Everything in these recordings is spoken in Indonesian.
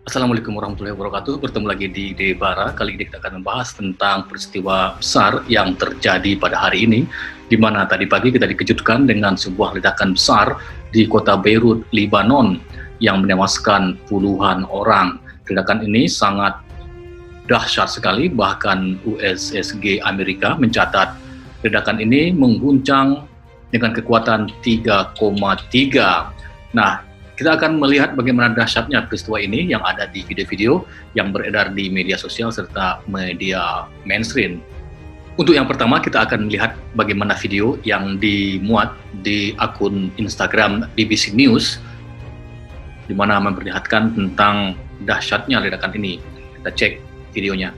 Assalamualaikum warahmatullahi wabarakatuh. Bertemu lagi di Debara. Kali ini kita akan membahas tentang peristiwa besar yang terjadi pada hari ini, di mana tadi pagi kita dikejutkan dengan sebuah ledakan besar di kota Beirut, Lebanon, yang menewaskan puluhan orang. Ledakan ini sangat dahsyat sekali, bahkan USSG Amerika mencatat ledakan ini mengguncang dengan kekuatan 3,3. Nah, kita akan melihat bagaimana dahsyatnya peristiwa ini yang ada di video-video yang beredar di media sosial serta media mainstream. Untuk yang pertama, kita akan melihat bagaimana video yang dimuat di akun Instagram BBC News, di mana memperlihatkan tentang dahsyatnya ledakan ini. Kita cek videonya.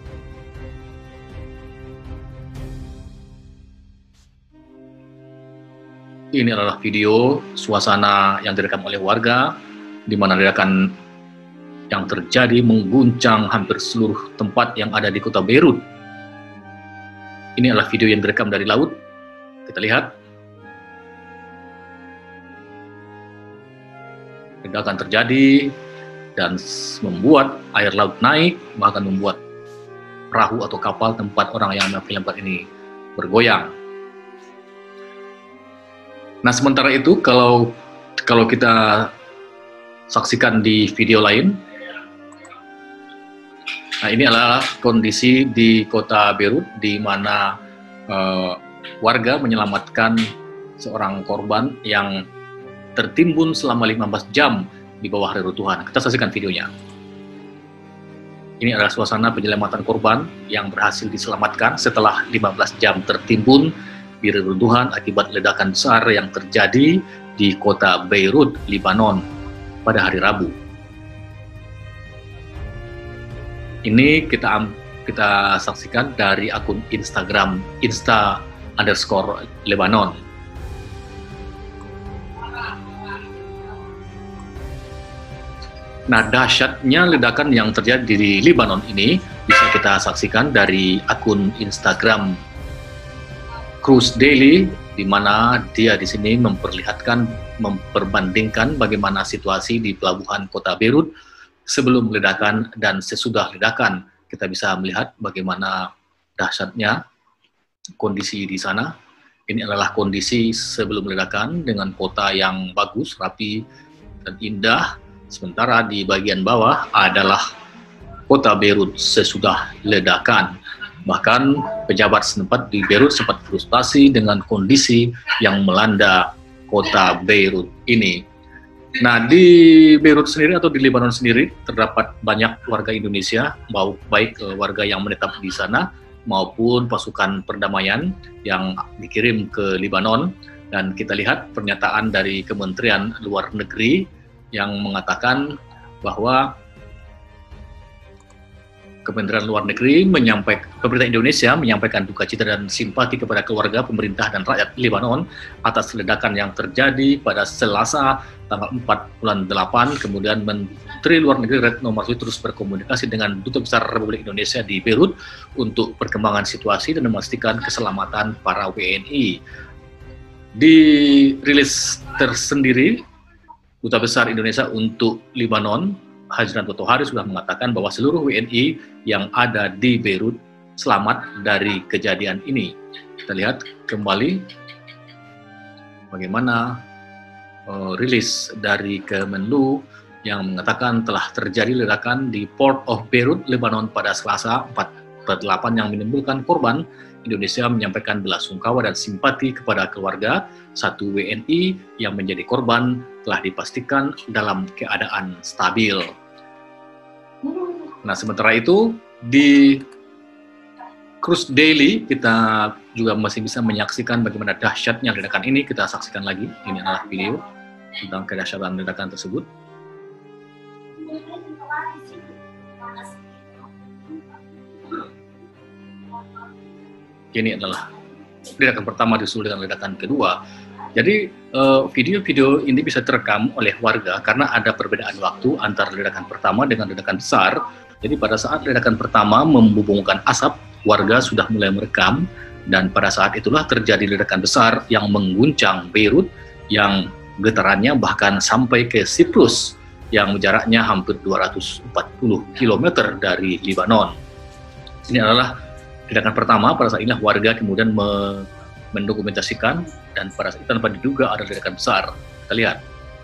Ini adalah video suasana yang direkam oleh warga, di mana ledakan yang terjadi mengguncang hampir seluruh tempat yang ada di kota Beirut. Ini adalah video yang direkam dari laut. Kita lihat. Ledakan terjadi dan membuat air laut naik, bahkan membuat perahu atau kapal tempat orang yang melempar ini bergoyang. Nah, sementara itu kalau kita saksikan di video lain, nah ini adalah kondisi di kota Beirut, di mana warga menyelamatkan seorang korban yang tertimbun selama 15 jam di bawah reruntuhan. Kita saksikan videonya. Ini adalah suasana penyelamatan korban yang berhasil diselamatkan setelah 15 jam tertimbun di reruntuhan akibat ledakan besar yang terjadi di kota Beirut, Lebanon pada hari Rabu. Ini kita saksikan dari akun Instagram @insta_Lebanon. Nah, dahsyatnya ledakan yang terjadi di Lebanon ini bisa kita saksikan dari akun Instagram Cruise Daily, di mana dia di sini memperbandingkan bagaimana situasi di pelabuhan kota Beirut sebelum ledakan dan sesudah ledakan. Kita bisa melihat bagaimana dahsyatnya kondisi di sana. Ini adalah kondisi sebelum ledakan dengan kota yang bagus, rapi, dan indah. Sementara di bagian bawah adalah kota Beirut sesudah ledakan. Bahkan pejabat setempat di Beirut sempat frustasi dengan kondisi yang melanda kota Beirut ini. Nah, di Beirut sendiri atau di Lebanon sendiri terdapat banyak warga Indonesia, baik warga yang menetap di sana maupun pasukan perdamaian yang dikirim ke Lebanon. Dan kita lihat pernyataan dari Kementerian Luar Negeri yang mengatakan bahwa Kementerian Luar Negeri pemerintah Indonesia menyampaikan duka cita dan simpati kepada keluarga, pemerintah, dan rakyat Lebanon atas ledakan yang terjadi pada Selasa tanggal 4 bulan 8. Kemudian Menteri Luar Negeri Retno Marsudi terus berkomunikasi dengan Duta Besar Republik Indonesia di Beirut untuk perkembangan situasi dan memastikan keselamatan para WNI. Di rilis tersendiri, Duta Besar Indonesia untuk Lebanon Hajran Totohari sudah mengatakan bahwa seluruh WNI yang ada di Beirut selamat dari kejadian ini. Kita lihat kembali bagaimana rilis dari Kemenlu yang mengatakan telah terjadi ledakan di Port of Beirut, Lebanon pada Selasa 4/8 yang menimbulkan korban. Indonesia menyampaikan belasungkawa dan simpati kepada keluarga. Satu WNI yang menjadi korban telah dipastikan dalam keadaan stabil. Nah, sementara itu di Cruise Daily kita juga masih bisa menyaksikan bagaimana dahsyatnya ledakan ini. Kita saksikan lagi. Ini adalah video tentang kedahsyatan ledakan tersebut. Ini adalah ledakan pertama disusul dengan ledakan kedua. Jadi video-video ini bisa terekam oleh warga karena ada perbedaan waktu antara ledakan pertama dengan ledakan besar. Jadi pada saat ledakan pertama membubungkan asap, warga sudah mulai merekam, dan pada saat itulah terjadi ledakan besar yang mengguncang Beirut yang getarannya bahkan sampai ke Siprus. yang jaraknya hampir 240 km dari Lebanon. Ini adalah tindakan pertama. Pada saat inilah warga kemudian mendokumentasikan, dan pada saat itu tanpa diduga ada ledakan besar. Kita lihat.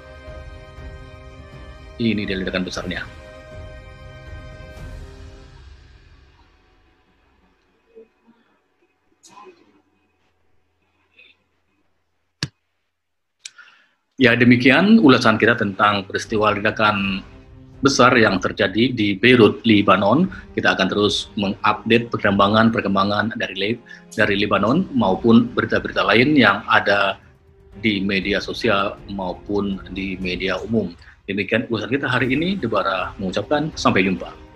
Ini dia ledakan besarnya. Ya, demikian ulasan kita tentang peristiwa ledakan besar yang terjadi di Beirut, Lebanon. Kita akan terus mengupdate perkembangan dari Lebanon maupun berita-berita lain yang ada di media sosial maupun di media umum. Demikian ulasan kita hari ini. Debara mengucapkan sampai jumpa.